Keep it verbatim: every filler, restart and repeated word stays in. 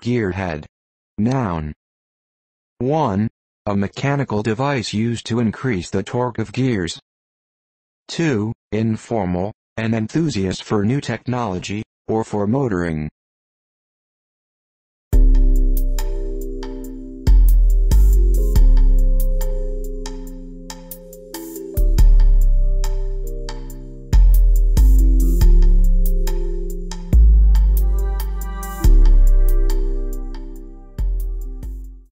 Gearhead. Noun. one. A mechanical device used to increase the torque of gears. two. Informal, an enthusiast for new technology, or for motoring.